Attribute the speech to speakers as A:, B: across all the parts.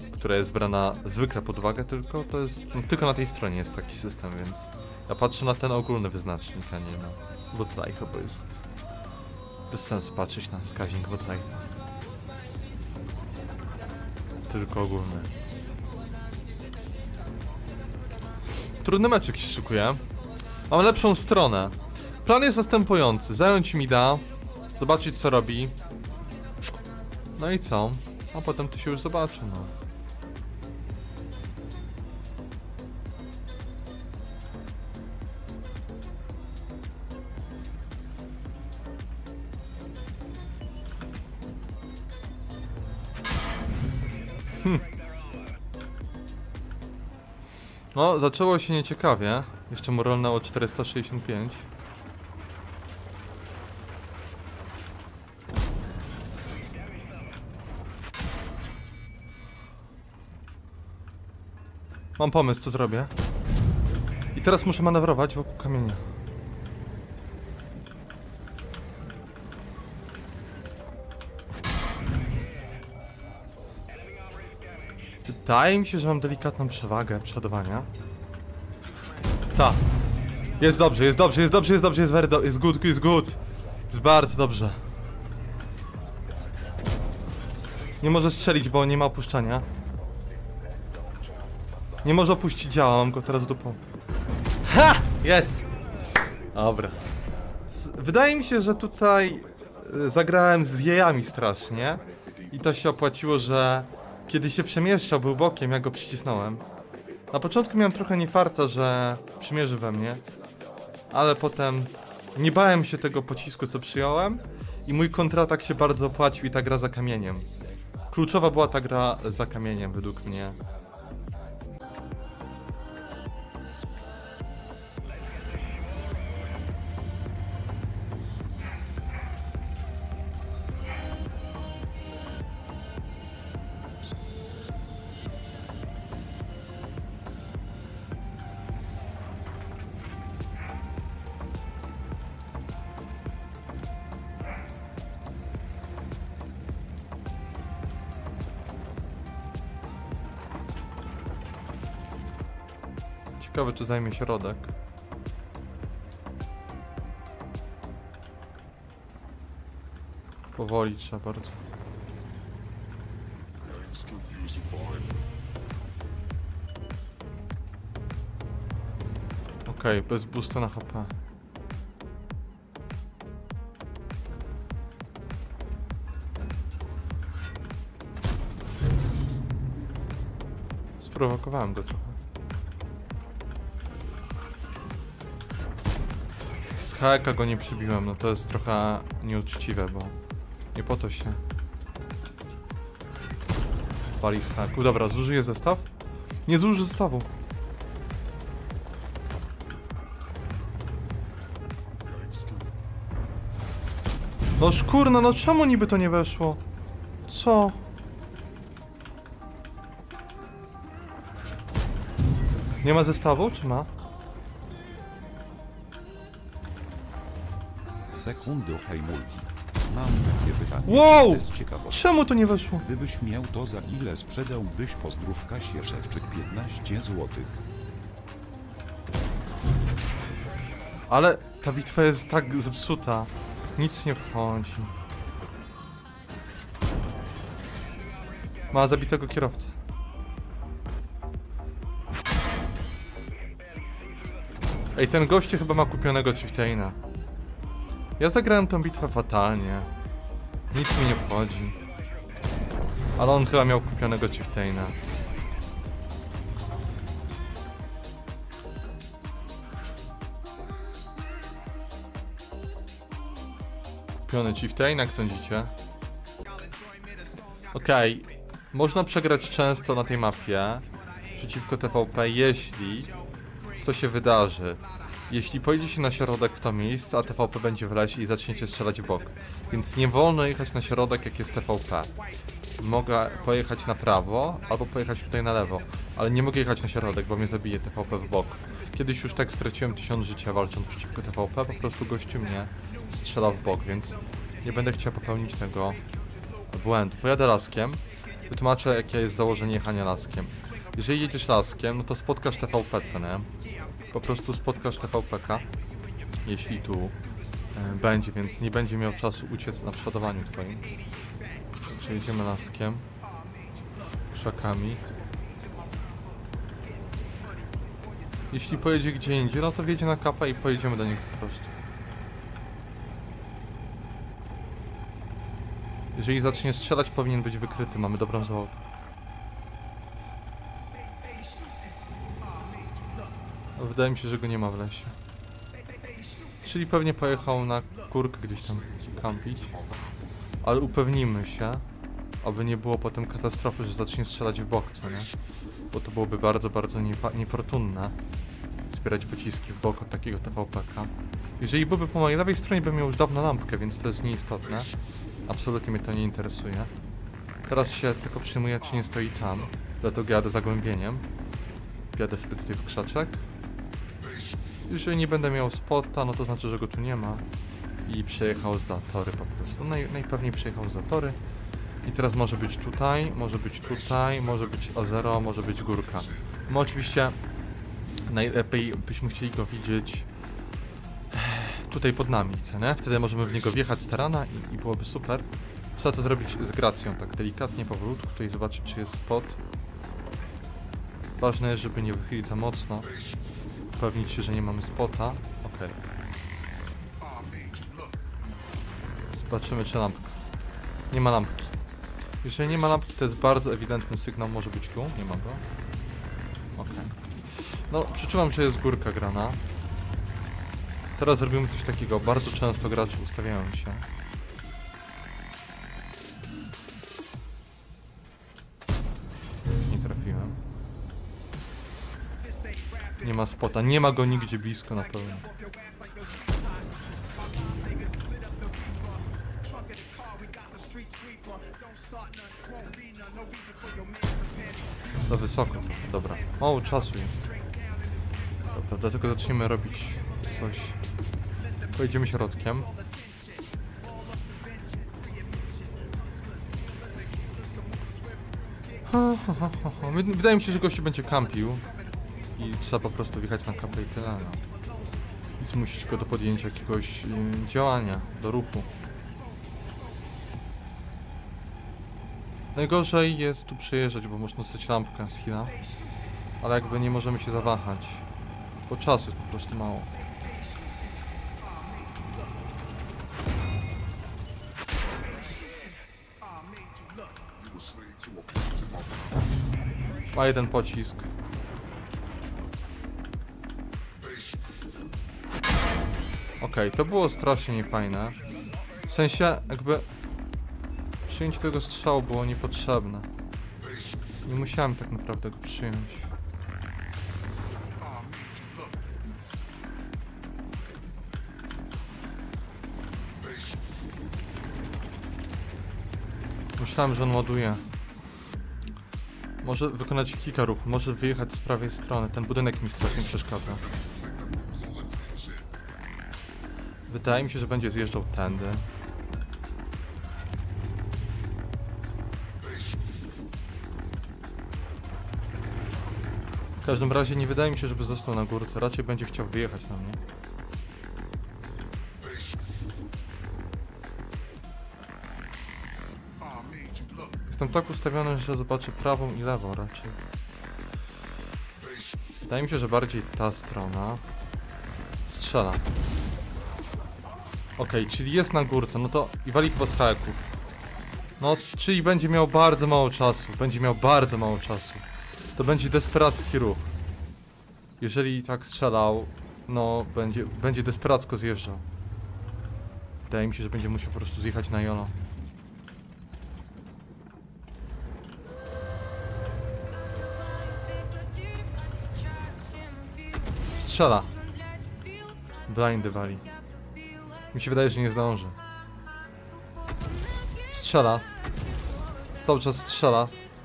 A: która jest brana zwykle pod uwagę, tylko to jest, no, tylko na tej stronie jest taki system, więc ja patrzę na ten ogólny wyznacznik, a nie na botlife'a, bo jest bez sensu patrzeć na wskaźnik botlife'a. Tylko ogólny. Trudny meczek się szykuje. Mam lepszą stronę. Plan jest następujący. Zająć mida, zobaczyć co robi. No i co? A potem to się już zobaczy, no. No, zaczęło się nieciekawie. Jeszcze mu rolnęło 465. Mam pomysł, co zrobię. I teraz muszę manewrować wokół kamienia. Wydaje mi się, że mam delikatną przewagę przodowania. Ta. Jest dobrze, jest dobrze, jest dobrze, jest dobrze, jest very do... jest good, jest good. Jest bardzo dobrze. Nie może strzelić, bo nie ma opuszczania. Nie może opuścić działa, mam go teraz dupą. Ha! Jest! Dobra. Wydaje mi się, że tutaj zagrałem z jajami strasznie. I to się opłaciło, że kiedy się przemieszczał, był bokiem, ja go przycisnąłem. Na początku miałem trochę niefarta, że przymierzy we mnie. Ale potem nie bałem się tego pocisku, co przyjąłem. I mój kontratak się bardzo opłacił i ta gra za kamieniem. Kluczowa była ta gra za kamieniem, według mnie. Ciekawe, czy zajmie środek. Powoli trzeba bardzo. Okej, bez boosta na HP. Sprowokowałem go trochę. Z haka go nie przybiłem, no to jest trochę nieuczciwe, bo nie po to się pali z haku. Dobra, zużyję zestaw? Nie zużyję zestawu. No szkurna, no czemu niby to nie weszło? Co? Nie ma zestawu, czy ma?
B: Sekundę, hej multi. Mam takie pytanie,
A: wow!
B: czyste z ciekawości.
A: Czemu to nie weszło?
B: Gdybyś miał to, za ile sprzedałbyś pozdrówka Sieszewczyk 15 zł?
A: Ale ta bitwa jest tak zepsuta. Nic nie wchodzi. Ma zabitego kierowcę. Ej, ten goście chyba ma kupionego Chieftaina. Ja zagrałem tą bitwę fatalnie. Nic mi nie wchodzi. Ale on chyba miał kupionego Chieftaina. Kupiony Chieftain, jak sądzicie? Okej. Można przegrać często na tej mapie przeciwko TVP, jeśli co się wydarzy. Jeśli pojedzie się na środek w to miejsce, a TVP będzie w lesie i zaczniecie strzelać w bok. Więc nie wolno jechać na środek, jak jest TVP. Mogę pojechać na prawo, albo pojechać tutaj na lewo. Ale nie mogę jechać na środek, bo mnie zabije TVP w bok. Kiedyś już tak straciłem 1000 życia walcząc przeciwko TVP, po prostu gościu mnie strzela w bok, więc nie będę chciał popełnić tego błędu. Pojadę laskiem. Wytłumaczę, jakie jest założenie jechania laskiem. Jeżeli jedziesz laskiem, no to spotkasz TVP, nie? Po prostu spotkasz TVP-ka, jeśli tu będzie, więc nie będzie miał czasu uciec na przodowaniu twoim. Także jedziemy laskiem, krzakami. Jeśli pojedzie gdzie indziej, no to wjedzie na kapę i pojedziemy do nich po prostu. Jeżeli zacznie strzelać, powinien być wykryty, mamy dobrą załogę. Wydaje mi się, że go nie ma w lesie. Czyli pewnie pojechał na górkę gdzieś tam kampić. Ale upewnimy się, aby nie było potem katastrofy, że zacznie strzelać w bok, co nie? Bo to byłoby bardzo, bardzo niefortunne. Zbierać pociski w bok od takiego TVP-ka. Jeżeli byłby po mojej lewej stronie, bym miał już dawno lampkę, więc to jest nieistotne. Absolutnie mnie to nie interesuje. Teraz się tylko przyjmuję, czy nie stoi tam. Dlatego jadę zagłębieniem. Wjadę sobie tutaj w krzaczek. Jeżeli nie będę miał spota, no to znaczy, że go tu nie ma. I przejechał za tory po prostu. Najpewniej przejechał za tory. I teraz może być tutaj, może być tutaj, może być O0, może być górka. My oczywiście najlepiej byśmy chcieli go widzieć tutaj pod nami, co nie? Wtedy możemy w niego wjechać z tarana i byłoby super. Trzeba to zrobić z gracją, tak delikatnie, powolutku, tutaj zobaczyć, czy jest spot. Ważne jest, żeby nie wychylić za mocno. Upewnić się, że nie mamy spota. Ok. Zobaczymy, czy lampka. Nie ma lampki. Jeżeli nie ma lampki, to jest bardzo ewidentny sygnał. Może być tu? Nie ma go. Ok. No, przeczuwam, że jest górka grana. Teraz robimy coś takiego. Bardzo często gracze ustawiają się. Nie trafiłem. Nie ma spota. Nie ma go nigdzie blisko na pewno. Za wysoko. Dobra. Mało czasu jest. Dobra, dlatego zaczniemy robić coś. Pojedziemy środkiem. Wydaje mi się, że gościu będzie kampił. I trzeba po prostu wjechać na kapę i tyle. No. I zmusić go do podjęcia jakiegoś działania, do ruchu. Najgorzej jest tu przejeżdżać, bo można dostać lampkę z heala. Ale jakby nie możemy się zawahać. Bo czasu jest po prostu mało. Ma jeden pocisk. Okej, to było strasznie niefajne. W sensie, jakby przyjęcie tego strzału było niepotrzebne. Nie musiałem tak naprawdę go przyjąć. Myślałem, że on ładuje. Może wykonać kilka ruchów, może wyjechać z prawej strony. Ten budynek mi strasznie przeszkadza. Wydaje mi się, że będzie zjeżdżał tędy. W każdym razie nie wydaje mi się, żeby został na górce. Raczej będzie chciał wyjechać na mnie. Jestem tak ustawiony, że zobaczę prawą i lewą raczej. Wydaje mi się, że bardziej ta strona. Strzela. Okej, czyli jest na górce, no to i wali chyba z haeków. No, czyli będzie miał bardzo mało czasu. Będzie miał bardzo mało czasu. To będzie desperacki ruch. Jeżeli tak strzelał, no będzie desperacko zjeżdżał. Wydaje mi się, że będzie musiał po prostu zjechać na jolo. Strzela. Blindy wali. Mi się wydaje, że nie zdąży. Strzela. Cały czas strzela.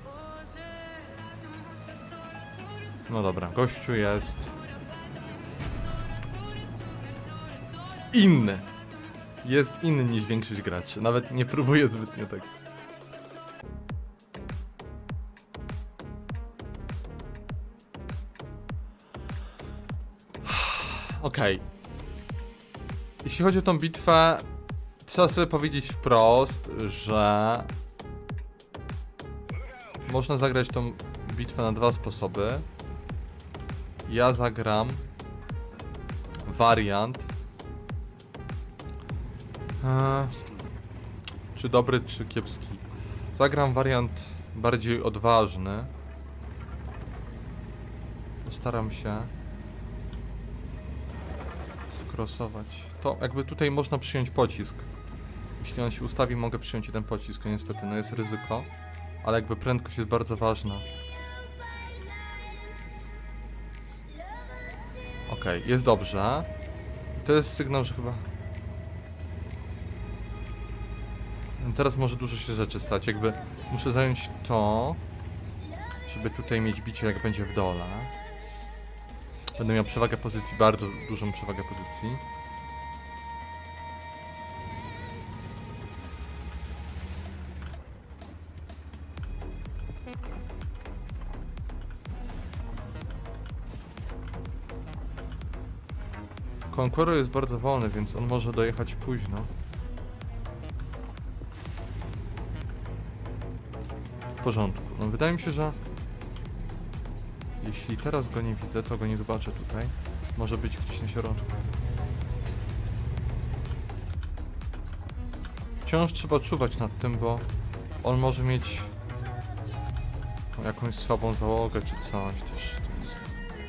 A: No dobra, gościu jest inny. Jest inny niż większość graczy. Nawet nie próbuje zbytnio tak. Okej. Jeśli chodzi o tą bitwę, trzeba sobie powiedzieć wprost, że można zagrać tą bitwę na dwa sposoby. Ja zagram wariant czy dobry, czy kiepski. Zagram wariant bardziej odważny. Postaram się skrossować. To jakby tutaj można przyjąć pocisk. Jeśli on się ustawi, mogę przyjąć jeden pocisk, niestety, no jest ryzyko. Ale jakby prędkość jest bardzo ważna. Okej, jest dobrze. To jest sygnał, że chyba... Teraz może dużo się rzeczy stać, jakby muszę zająć to, żeby tutaj mieć bicie jak będzie w dole. Będę miał przewagę pozycji, bardzo dużą przewagę pozycji. Conqueror jest bardzo wolny, więc on może dojechać późno. W porządku. No wydaje mi się, że jeśli teraz go nie widzę, to go nie zobaczę tutaj. Może być gdzieś na środku. Wciąż trzeba czuwać nad tym, bo on może mieć jakąś słabą załogę czy coś też. To jest...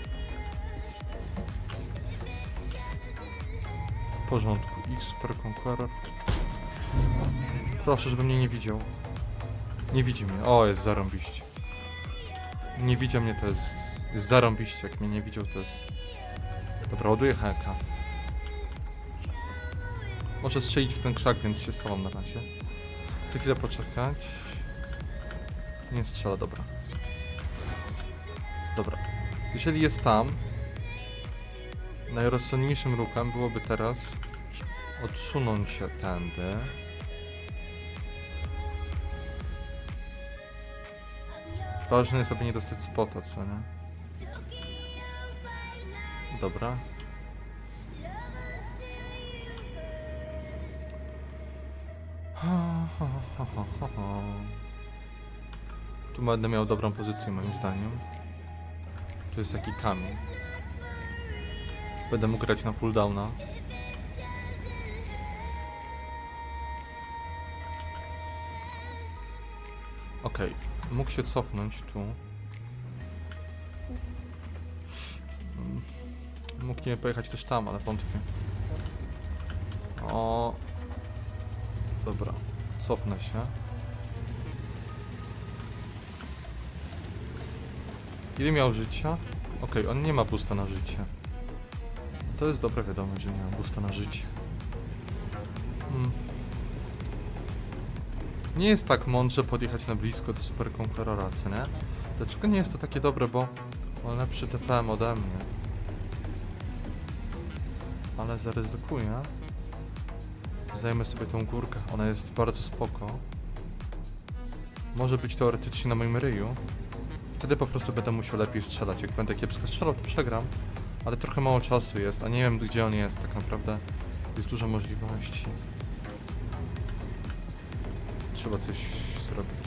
A: W porządku. Ich Super Conqueror. Proszę, żeby mnie nie widział. Nie widzi mnie. O, jest zarąbiście. Nie widział mnie, to jest zarąbiście. Jak mnie nie widział, to jest... Dobra, ładuję heka. Może strzelić w ten krzak, więc się schowam na razie. Chcę chwilę poczekać. Nie strzela, dobra. Dobra. Jeżeli jest tam, najrozsądniejszym ruchem byłoby teraz odsunąć się tędy. Ważne jest, aby nie dostać spota, co nie? Dobra. Tu będę miał dobrą pozycję, moim zdaniem. Tu jest taki kamień. Będę mógł grać na pulldowna. Okej, mógł się cofnąć tu. Mógł nie pojechać też tam, ale wątpię. O. Dobra, cofnę się. Ile miał życia? Okej, on nie ma boosta na życie. To jest dobre wiadomość, że nie ma boosta na życie. Nie jest tak mądrze podjechać na blisko do Super Conquerora, co nie? Dlaczego nie jest to takie dobre, bo ma lepszy TPM ode mnie. Ale zaryzykuję. Zajmę sobie tą górkę, ona jest bardzo spoko. Może być teoretycznie na moim ryju. Wtedy po prostu będę musiał lepiej strzelać. Jak będę kiepsko strzelał, to przegram. Ale trochę mało czasu jest, a nie wiem gdzie on jest tak naprawdę. Jest dużo możliwości. Trzeba coś zrobić.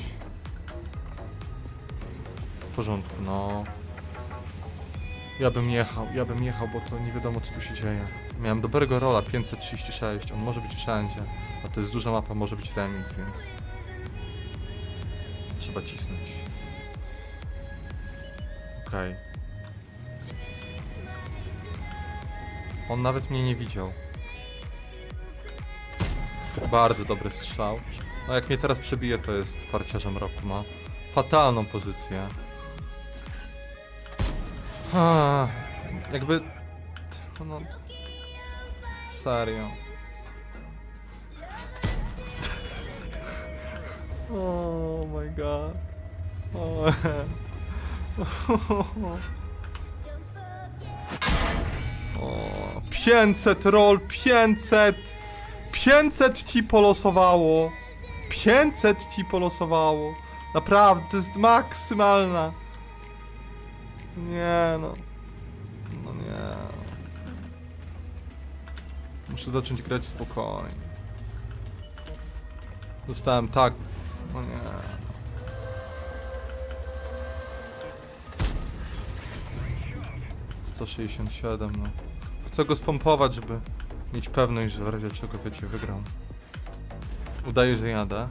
A: W porządku, no. Ja bym jechał, bo to nie wiadomo co tu się dzieje. Miałem dobrego rola, 536, on może być wszędzie. A to jest duża mapa, może być remis, więc... Trzeba cisnąć. Okej. On nawet mnie nie widział. Bardzo dobry strzał. No jak mnie teraz przebije, to jest farciarzem roku, ma fatalną pozycję. Jakby... No... Serio. Oh my god. Oh. 500 roll, 500! 500 ci polosowało! 500 ci polosowało! Naprawdę, to jest maksymalna! Nie no. No nie. Muszę zacząć grać spokojnie. Dostałem tak. O nie. $167, no. Chcę go spompować, żeby mieć pewność, że w razie czego, wiecie, wygram. Udaję, że jadę.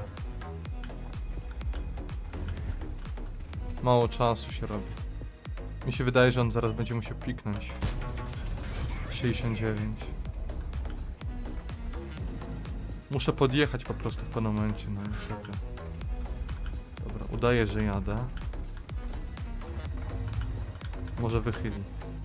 A: Mało czasu się robi. Mi się wydaje, że on zaraz będzie musiał piknąć. 69. Muszę podjechać po prostu w pewnym momencie, no niestety. Dobra, udaję, że jadę. Może wychyli.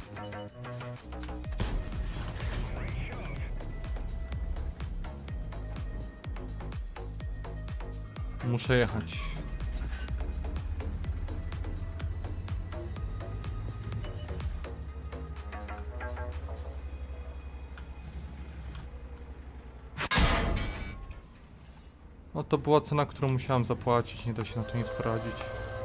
A: Muszę jechać. No to była cena, którą musiałem zapłacić, nie da się na to nic poradzić.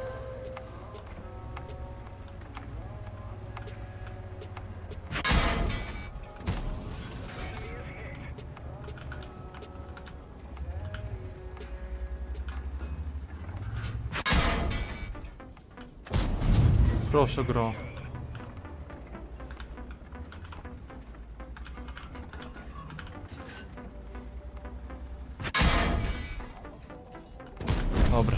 A: Proszę, gro. Dobra.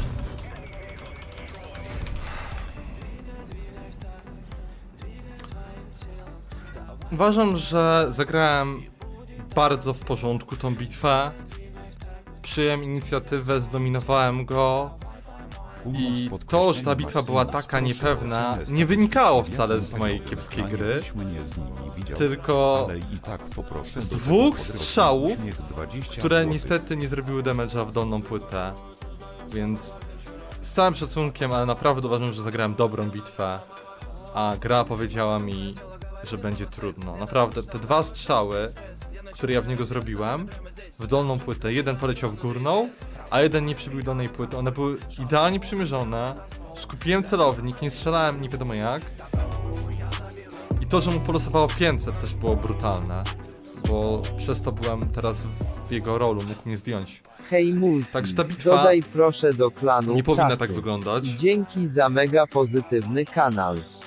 A: Uważam, że zagrałem bardzo w porządku tą bitwę. Przyjąłem inicjatywę, zdominowałem go. I to, że ta bitwa była taka niepewna, nie wynikało wcale z mojej kiepskiej gry, tylko z dwóch strzałów, które niestety nie zrobiły damage'a w dolną płytę. Więc z całym szacunkiem, ale naprawdę uważam, że zagrałem dobrą bitwę, a gra powiedziała mi, że będzie trudno. Naprawdę, te dwa strzały, które ja w niego zrobiłem, w dolną płytę, jeden poleciał w górną, a jeden nie przybił dolnej płyty. One były idealnie przymierzone, skupiłem celownik, nie strzelałem nie wiadomo jak. I to, że mu polosowało 500 też było brutalne, bo przez to byłem teraz w jego rolu, mógł mnie zdjąć.
C: Hej Multi,
A: Także ta bitwa
C: dodaj proszę do klanu
A: nie powinna
C: czasy.
A: tak wyglądać.
C: Dzięki za mega pozytywny kanał.